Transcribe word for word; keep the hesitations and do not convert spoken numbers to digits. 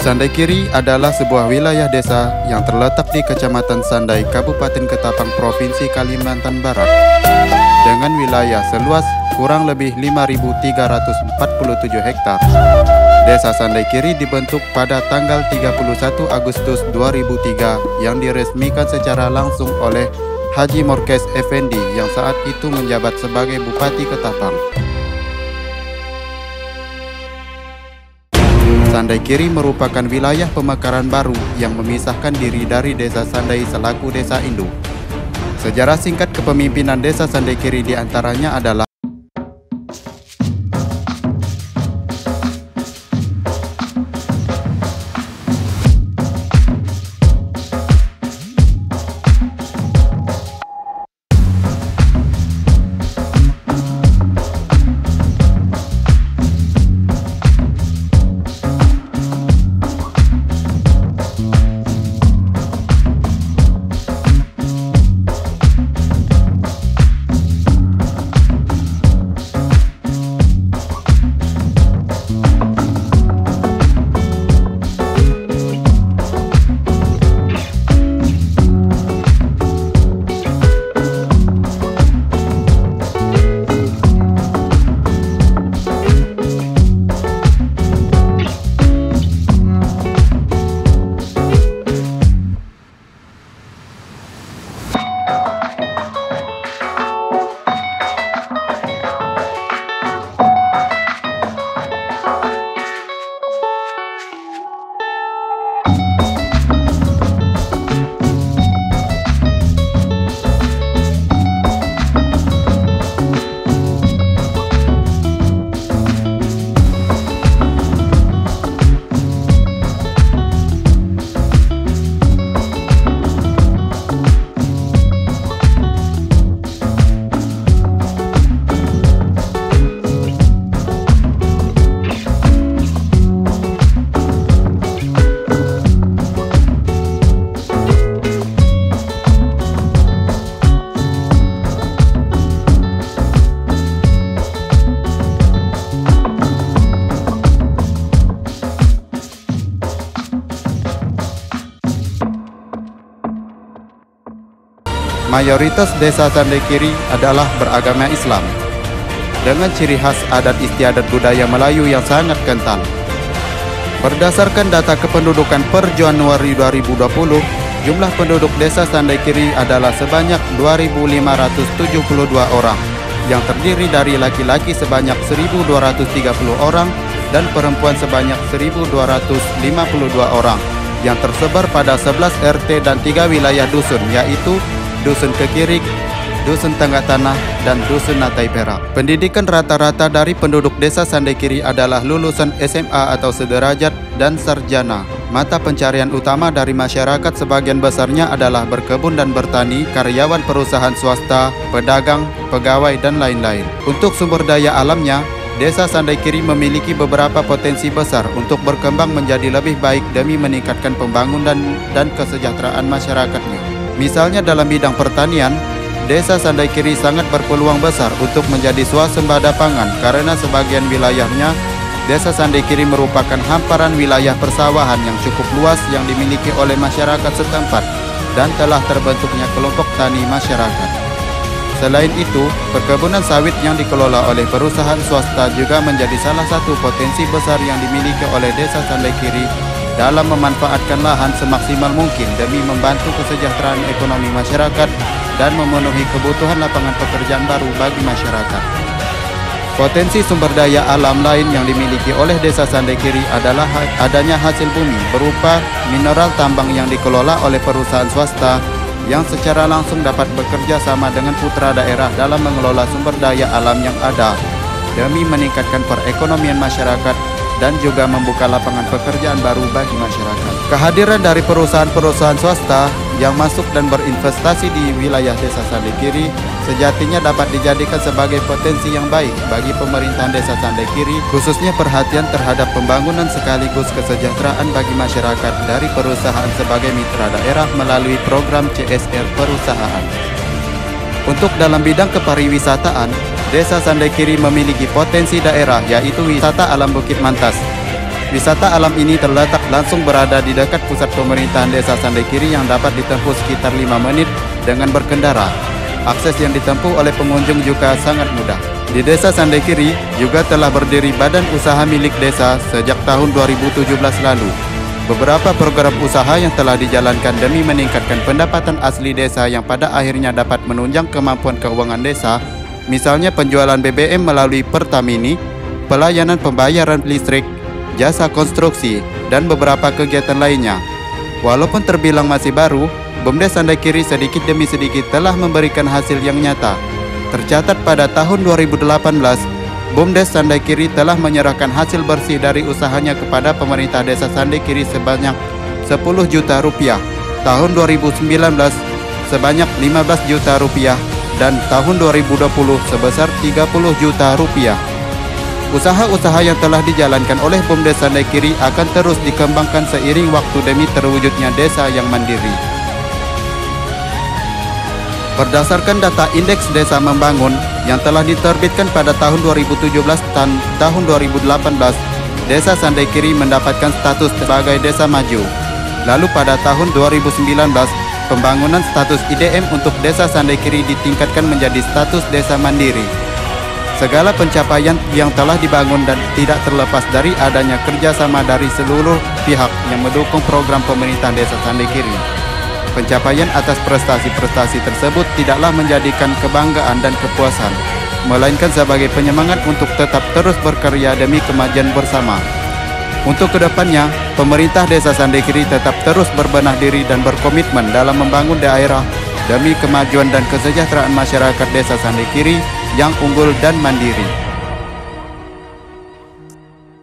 Sandai Kiri adalah sebuah wilayah desa yang terletak di Kecamatan Sandai, Kabupaten Ketapang, Provinsi Kalimantan Barat, dengan wilayah seluas kurang lebih lima ribu tiga ratus empat puluh tujuh hektar. Desa Sandai Kiri dibentuk pada tanggal tiga puluh satu Agustus dua ribu tiga yang diresmikan secara langsung oleh Haji Morkes Effendi yang saat itu menjabat sebagai Bupati Ketapang. Sandai Kiri merupakan wilayah pemekaran baru yang memisahkan diri dari Desa Sandai selaku desa induk. Sejarah singkat kepemimpinan Desa Sandai Kiri diantaranya adalah mayoritas Desa Sandai Kiri adalah beragama Islam, dengan ciri khas adat istiadat budaya Melayu yang sangat kental. Berdasarkan data kependudukan per Januari dua ribu dua puluh, jumlah penduduk Desa Sandai Kiri adalah sebanyak dua ribu lima ratus tujuh puluh dua orang, yang terdiri dari laki-laki sebanyak seribu dua ratus tiga puluh orang dan perempuan sebanyak seribu dua ratus lima puluh dua orang, yang tersebar pada sebelas R T dan tiga wilayah dusun, yaitu Dusun Kekirik, Dusun Tengah Tanah, dan Dusun Natai Perak. Pendidikan rata-rata dari penduduk Desa Sandai Kiri adalah lulusan S M A atau sederajat dan sarjana. Mata pencarian utama dari masyarakat sebagian besarnya adalah berkebun dan bertani, karyawan perusahaan swasta, pedagang, pegawai, dan lain-lain. Untuk sumber daya alamnya, Desa Sandai Kiri memiliki beberapa potensi besar untuk berkembang menjadi lebih baik demi meningkatkan pembangunan dan kesejahteraan masyarakatnya. Misalnya dalam bidang pertanian, Desa Sandai Kiri sangat berpeluang besar untuk menjadi swasembada pangan karena sebagian wilayahnya Desa Sandai Kiri merupakan hamparan wilayah persawahan yang cukup luas yang dimiliki oleh masyarakat setempat dan telah terbentuknya kelompok tani masyarakat. Selain itu, perkebunan sawit yang dikelola oleh perusahaan swasta juga menjadi salah satu potensi besar yang dimiliki oleh Desa Sandai Kiri dalam memanfaatkan lahan semaksimal mungkin demi membantu kesejahteraan ekonomi masyarakat dan memenuhi kebutuhan lapangan pekerjaan baru bagi masyarakat. Potensi sumber daya alam lain yang dimiliki oleh Desa Sandai Kiri adalah adanya hasil bumi berupa mineral tambang yang dikelola oleh perusahaan swasta yang secara langsung dapat bekerja sama dengan putra daerah dalam mengelola sumber daya alam yang ada demi meningkatkan perekonomian masyarakat dan juga membuka lapangan pekerjaan baru bagi masyarakat. Kehadiran dari perusahaan-perusahaan swasta yang masuk dan berinvestasi di wilayah Desa Sandai Kiri sejatinya dapat dijadikan sebagai potensi yang baik bagi pemerintahan Desa Sandai Kiri, khususnya perhatian terhadap pembangunan sekaligus kesejahteraan bagi masyarakat dari perusahaan sebagai mitra daerah melalui program C S R perusahaan. Untuk dalam bidang kepariwisataan, Desa Sandai Kiri memiliki potensi daerah yaitu wisata alam Bukit Mantas Wisata alam ini terletak langsung berada di dekat pusat pemerintahan Desa Sandai Kiri yang dapat ditempuh sekitar lima menit dengan berkendara. Akses yang ditempuh oleh pengunjung juga sangat mudah. Di Desa Sandai Kiri juga telah berdiri badan usaha milik desa sejak tahun dua ribu tujuh belas lalu. Beberapa program usaha yang telah dijalankan demi meningkatkan pendapatan asli desa yang pada akhirnya dapat menunjang kemampuan keuangan desa, misalnya penjualan B B M melalui Pertamini, pelayanan pembayaran listrik, jasa konstruksi, dan beberapa kegiatan lainnya. Walaupun terbilang masih baru, BUMDes Sandai Kiri sedikit demi sedikit telah memberikan hasil yang nyata. Tercatat pada tahun dua ribu delapan belas, BUMDes Sandai Kiri telah menyerahkan hasil bersih dari usahanya kepada pemerintah Desa Sandai Kiri sebanyak sepuluh juta rupiah, tahun dua ribu sembilan belas sebanyak lima belas juta rupiah, dan tahun dua ribu dua puluh sebesar tiga puluh juta rupiah. Usaha-usaha yang telah dijalankan oleh BUMDes Sandai Kiri akan terus dikembangkan seiring waktu demi terwujudnya desa yang mandiri. Berdasarkan data Indeks Desa Membangun yang telah diterbitkan pada tahun dua ribu tujuh belas dan tahun dua ribu delapan belas, Desa Sandai Kiri mendapatkan status sebagai desa maju. Lalu pada tahun dua ribu sembilan belas, pembangunan status I D M untuk Desa Sandai Kiri ditingkatkan menjadi status desa mandiri. Segala pencapaian yang telah dibangun dan tidak terlepas dari adanya kerjasama dari seluruh pihak yang mendukung program pemerintah Desa Sandai Kiri. Pencapaian atas prestasi-prestasi tersebut tidaklah menjadikan kebanggaan dan kepuasan, melainkan sebagai penyemangat untuk tetap terus berkarya demi kemajuan bersama. Untuk kedepannya, pemerintah Desa Sandai Kiri tetap terus berbenah diri dan berkomitmen dalam membangun daerah demi kemajuan dan kesejahteraan masyarakat Desa Sandai Kiri yang unggul dan mandiri.